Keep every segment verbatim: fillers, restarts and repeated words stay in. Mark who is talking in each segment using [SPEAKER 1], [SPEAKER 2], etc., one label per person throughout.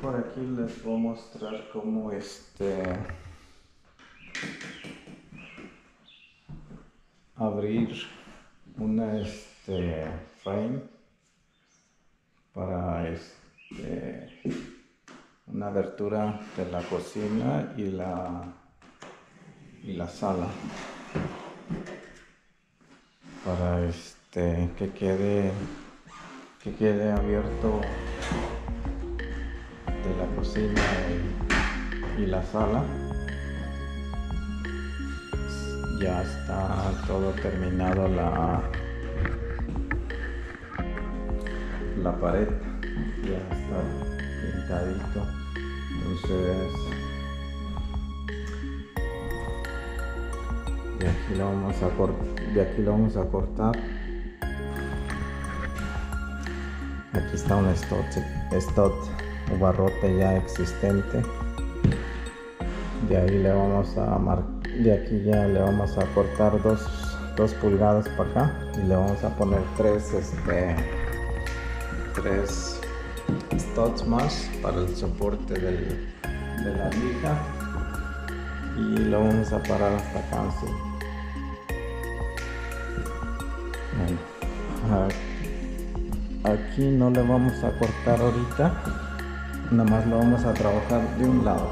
[SPEAKER 1] por aquí les voy a mostrar cómo este abrir una este frame para este una abertura de la cocina y la y la sala para este que quede que quede abierto de la cocina y, y la sala. Ya está todo terminado la la pared, ya está pintadito, entonces de aquí lo vamos a cortar, de aquí lo vamos a cortar. Aquí está un stud, stud o barrote ya existente. De ahí le vamos a marcar, de aquí ya le vamos a cortar dos, dos pulgadas para acá y le vamos a poner tres este tres studs más para el soporte del, de la lija, y lo vamos a parar hasta acá así. Bueno, aquí no le vamos a cortar ahorita, nada más lo vamos a trabajar de un lado,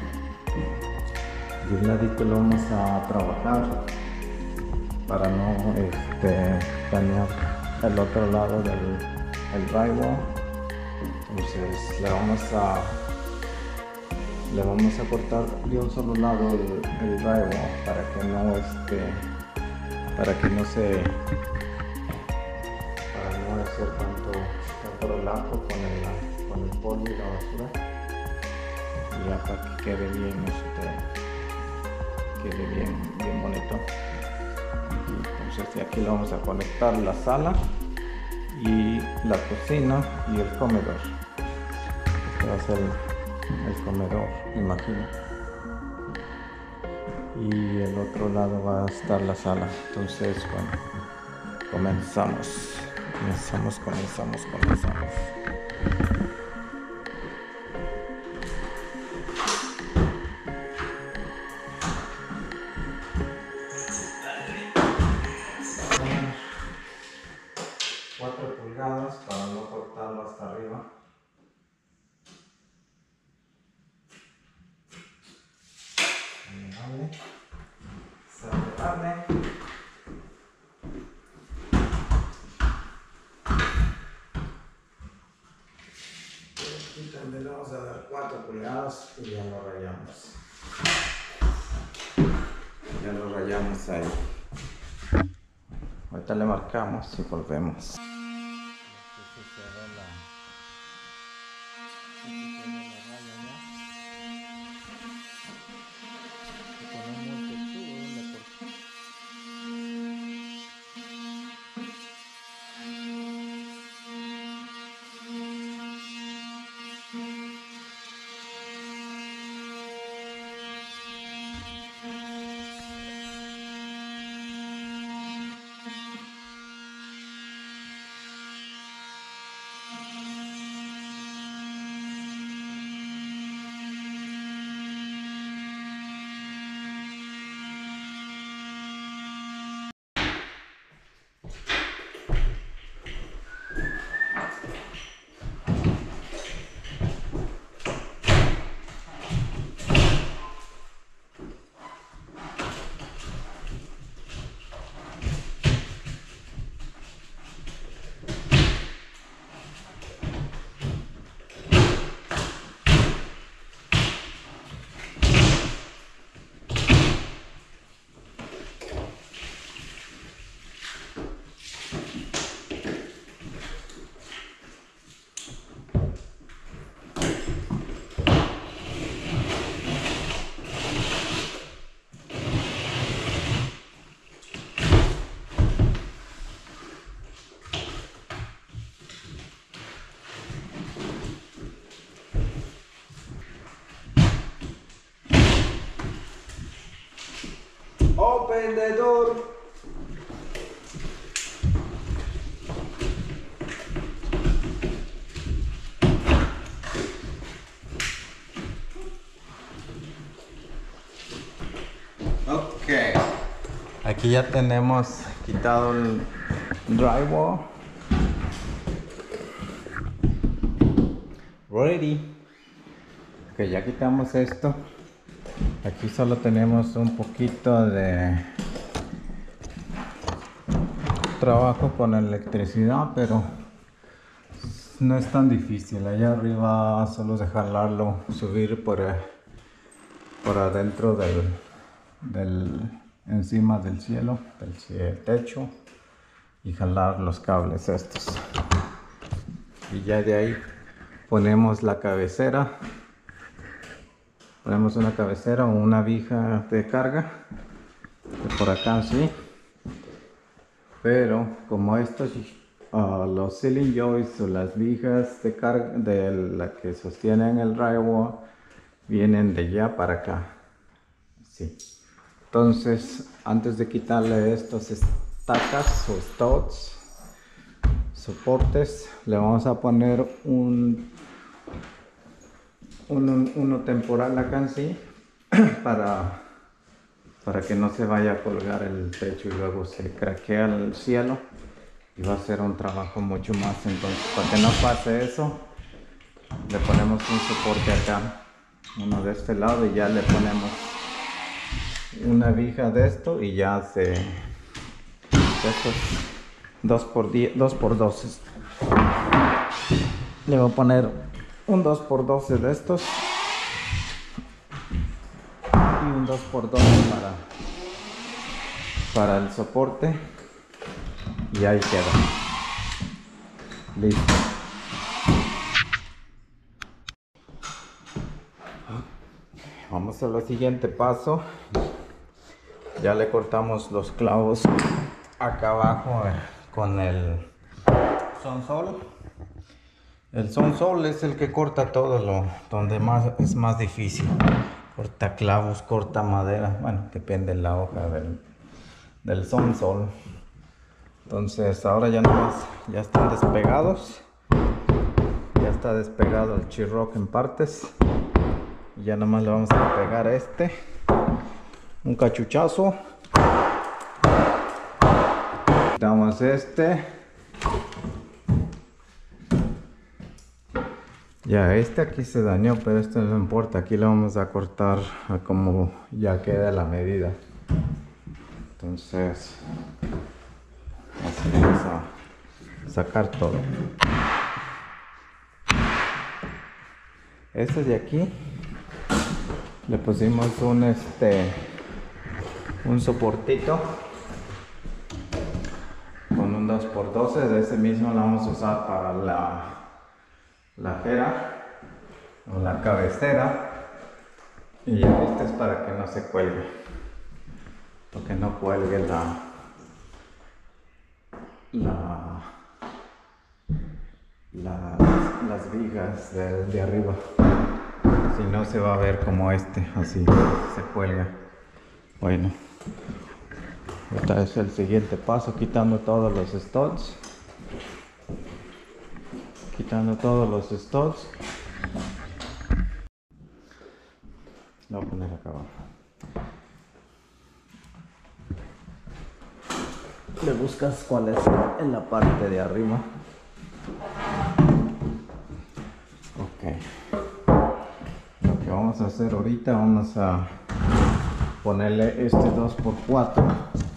[SPEAKER 1] de un ladito lo vamos a trabajar para no este, dañar el otro lado del el drywall. Entonces le vamos a le vamos a cortar de un solo lado el, el drywall para que no este para que no se para no hacer tanto tanto relajo con el con el polvo y la basura, y ya para que quede bien este quede bien bien bonito. Entonces de aquí lo vamos a conectar la sala y la cocina y el comedor. Este va a ser el, el comedor, me imagino, y el otro lado va a estar la sala. Entonces, bueno, comenzamos comenzamos comenzamos comenzamos cuatro pulgadas para no cortarlo hasta arriba. Vale, vale. Aquí también le vamos a dar cuatro pulgadas y ya lo rayamos. Ya lo rayamos ahí. Ahorita le marcamos y volvemos. Open the door. Aquí ya tenemos quitado el drywall. Ready. Ok, ya quitamos esto. Aquí solo tenemos un poquito de trabajo con electricidad, pero no es tan difícil. Allá arriba solo es de jalarlo, subir por, por adentro del, del encima del cielo, del cielo, techo, y jalar los cables estos. Y ya de ahí ponemos la cabecera. Ponemos una cabecera o una viga de carga, por acá así. Pero como estos, uh, los ceiling joists o las vigas de carga de la que sostienen el drywall vienen de allá para acá. Sí. Entonces, antes de quitarle estos estacas o studs, soportes, le vamos a poner un uno, uno temporal acá en sí para para que no se vaya a colgar el techo y luego se craquea el cielo y va a ser un trabajo mucho más. Entonces, para que no pase eso, le ponemos un soporte acá, uno de este lado, y ya le ponemos una viga de esto y ya se de estos dos por doce. Le voy a poner un dos por doce de estos y un dos por doce para, para el soporte, y ahí queda. Listo. Vamos al siguiente paso. Ya le cortamos los clavos acá abajo eh, con el Sonsol. El Sonsol es el que corta todo lo donde más es más difícil. Corta clavos, corta madera, bueno, depende de la hoja del, del Sonsol. Entonces ahora ya nomás ya están despegados. Ya está despegado el Sheetrock en partes. Y ya nomás le vamos a pegar este un cachuchazo. Damos este. Ya este aquí se dañó, pero esto no importa. Aquí le vamos a cortar a como ya queda la medida. Entonces así vamos a sacar todo. Este de aquí le pusimos un este un soportito con un dos por doce. De ese mismo lo vamos a usar para la la jera o la cabecera, y este es para que no se cuelgue, para que no cuelgue la la, la las vigas de, de arriba, si no se va a ver como este, así se cuelga. Bueno, este es el siguiente paso, quitando todos los studs. Quitando todos los studs. Lo voy a poner acá abajo. Le buscas cuál es en la parte de arriba. Ok. Lo que vamos a hacer ahorita, vamos a ponerle este dos por cuatro.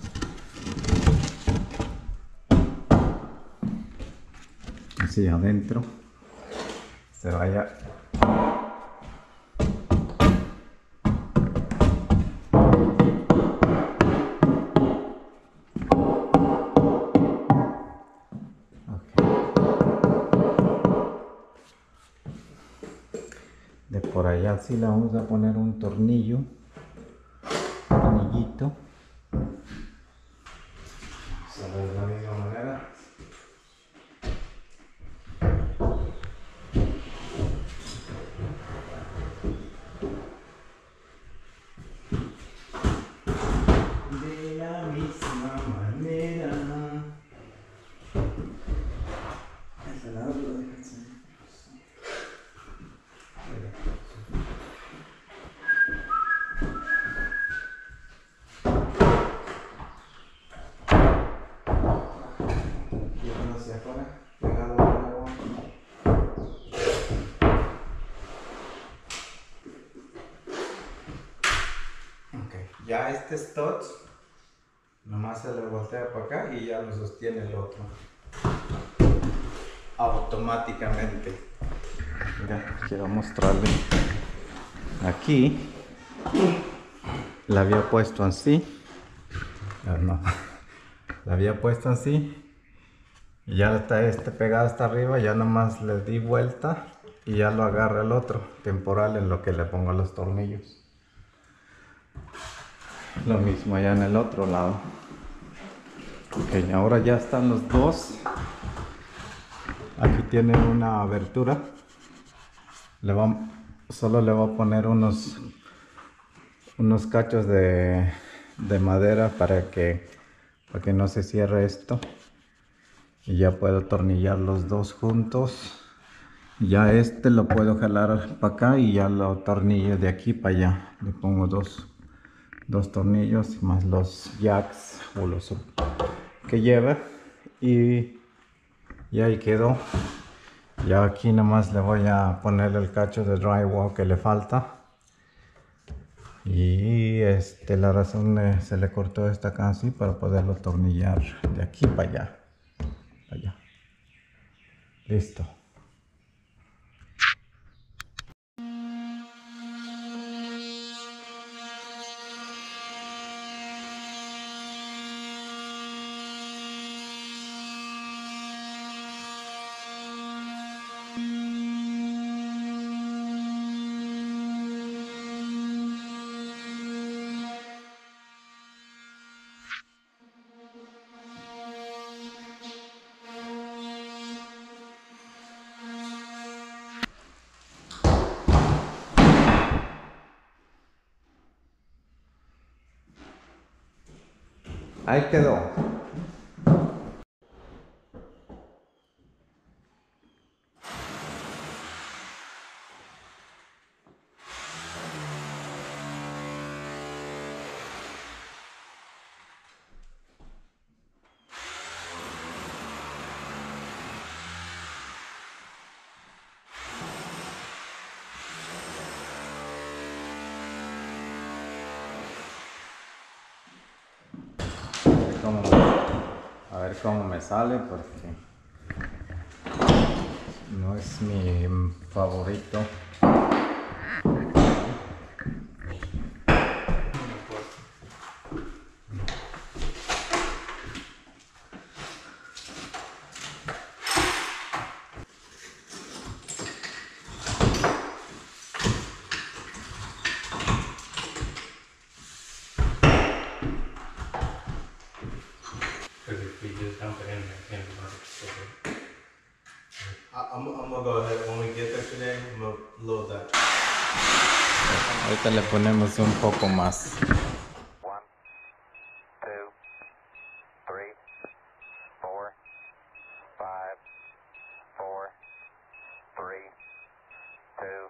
[SPEAKER 1] Así adentro. Se vaya. De por allá sí le vamos a poner un tornillo, tornillito. De la misma manera. De la misma manera. Ese lado lo dejas ahí.
[SPEAKER 2] Ya este stud nomás se le voltea para acá y ya lo sostiene el otro automáticamente.
[SPEAKER 1] Mira, quiero mostrarle. Aquí la había puesto así.
[SPEAKER 2] No, no. La había puesto así y ya está este pegado hasta arriba. Ya nomás le di vuelta y ya lo agarra el otro temporal en lo que le pongo los tornillos.
[SPEAKER 1] Lo mismo allá en el otro lado. Ok, ahora ya están los dos.
[SPEAKER 2] Aquí tiene una abertura. Le va, solo le voy a poner unos unos cachos de, de madera para que para que no se cierre esto, y ya puedo atornillar los dos juntos. Ya este lo puedo jalar para acá y ya lo atornillo de aquí para allá. Le pongo dos dos tornillos más los jacks o los que lleva, y, y ahí quedó. Ya aquí nomás le voy a poner el cacho de drywall que le falta. Y este, la razón eh, se le cortó esta acá así para poderlo atornillar de aquí para allá. Para allá. Listo. Ahí quedó.
[SPEAKER 1] Cómo, a ver cómo me sale, porque no es mi favorito.
[SPEAKER 2] Because if we just dump it in there, it can't work. So I- I'm, I'm gonna go ahead when we get there today. I'm gonna load that.
[SPEAKER 1] Ahorita le ponemos un poco más.
[SPEAKER 3] One, two, three, four, five, four, three, two,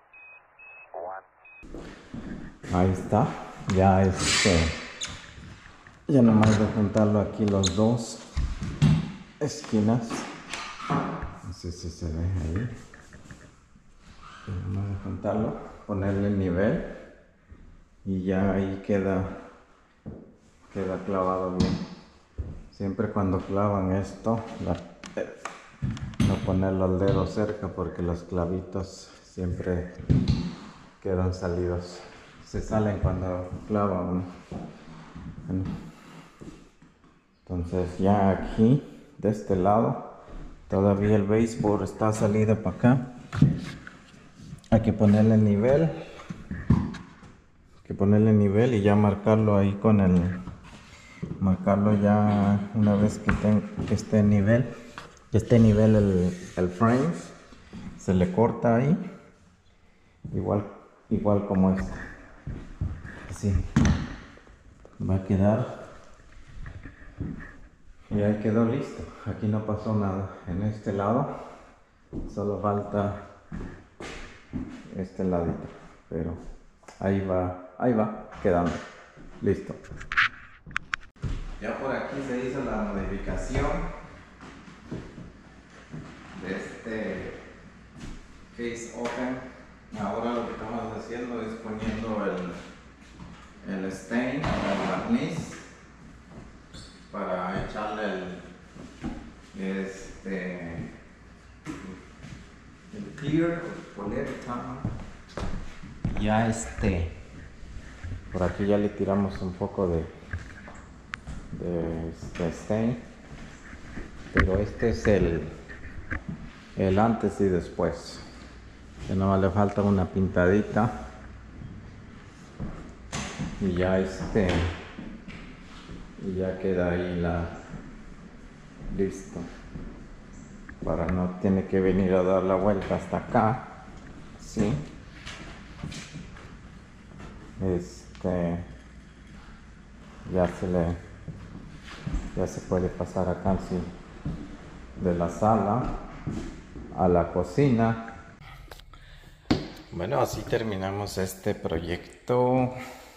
[SPEAKER 3] one.
[SPEAKER 1] Ahí está. Ya este. Ya nomás de juntarlo aquí los dos esquinas. No sé si se ve ahí. Ya nomás de juntarlo, ponerle el nivel y ya ahí queda queda clavado bien. Siempre cuando clavan esto, la, eh, no ponerlo al dedo cerca porque los clavitos siempre quedan salidos. Se salen cuando clavan. Bueno. Entonces ya aquí, de este lado, todavía el baseboard está salido para acá. Hay que ponerle el nivel. Hay que ponerle el nivel y ya marcarlo ahí con el... Marcarlo ya una vez que, ten, que esté en nivel. Que esté en nivel el, el frame. Se le corta ahí. Igual, igual como este. Así. Va a quedar. Y ahí quedó listo. Aquí no pasó nada. En este lado solo falta este ladito, pero ahí va, ahí va quedando. Listo. Ya por aquí se hizo la modificación de este case open. Ahora lo que estamos haciendo es poniendo el, el stain, el barniz, para echarle el, este, el clear, el poleta. Ya este, por aquí ya le tiramos un poco de, de este stain, pero este es el, el antes y después. Que nada más le falta una pintadita y ya este y ya queda ahí la listo, para no tiene que venir a dar la vuelta hasta acá, ¿sí? Este ya se le ya se puede pasar acá, sí, de la sala a la cocina. Bueno, así terminamos este proyecto,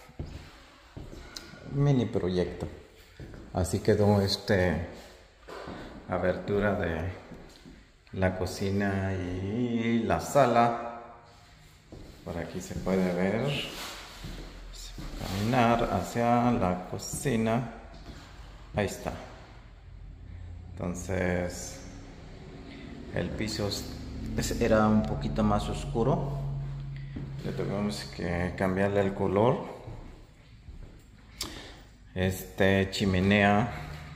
[SPEAKER 1] mini proyecto. Así quedó este abertura de la cocina y la sala. Por aquí se puede ver, se puede caminar hacia la cocina. Ahí está. Entonces el piso era un poquito más oscuro, le tuvimos que cambiarle el color. Este chimenea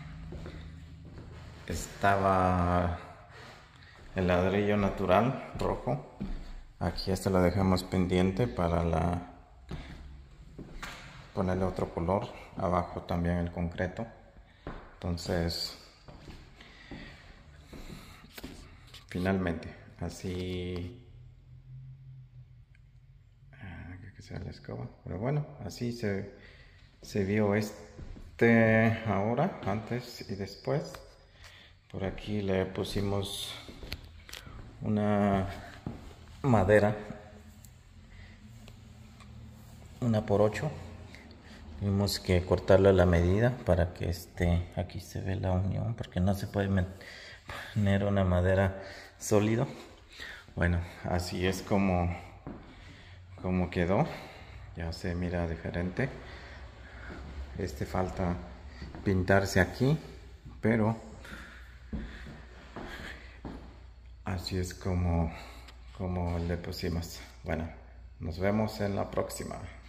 [SPEAKER 1] estaba el ladrillo natural rojo. Aquí este lo dejamos pendiente para la ponerle otro color. Abajo también el concreto. Entonces finalmente así que sea la escoba, pero bueno, así se, se vio este ahora, antes y después. Por aquí le pusimos una madera, una por ocho. Tuvimos que cortarle la medida para que esté, aquí se ve la unión, porque no se puede poner una madera sólido. Bueno, así es como como quedó. Ya se mira diferente. Este falta pintarse aquí, pero así es como como le pusimos. Bueno, nos vemos en la próxima.